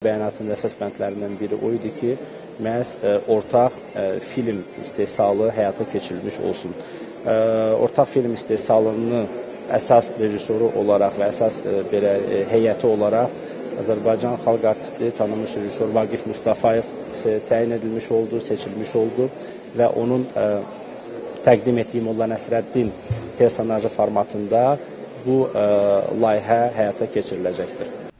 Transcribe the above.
Bəyanatın əsas bəndlərindən biri o idi ki, məhz ortaq film istehsalı həyata keçirilmiş olsun. Ortaq film istehsalının əsas rejissoru olaraq və əsas heyəti olaraq Azərbaycan xalq artisti, tanınmış rejissor Vaqif Mustafayev təyin edilmiş oldu, seçilmiş oldu və onun təqdim etdiyi Molla Nəsrəddin personajı formatında bu layihə həyata keçiriləcəkdir.